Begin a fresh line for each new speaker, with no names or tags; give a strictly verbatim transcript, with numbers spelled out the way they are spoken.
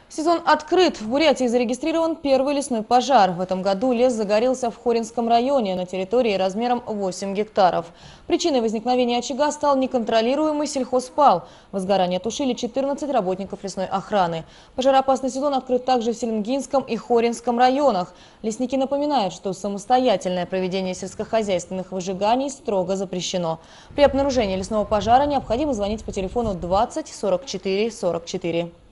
Сезон открыт. В Бурятии зарегистрирован первый лесной пожар. В этом году лес загорелся в Хоринском районе на территории размером восемь гектаров. Причиной возникновения очага стал неконтролируемый сельхозпал. Возгорание тушили четырнадцать работников лесной охраны. Пожароопасный сезон открыт также в Селенгинском и Хоринском районах. Лесники напоминают, что самостоятельное проведение сельскохозяйственных выжиганий строго запрещено. При обнаружении лесного пожара необходимо звонить по телефону двадцать сорок четыре сорок четыре.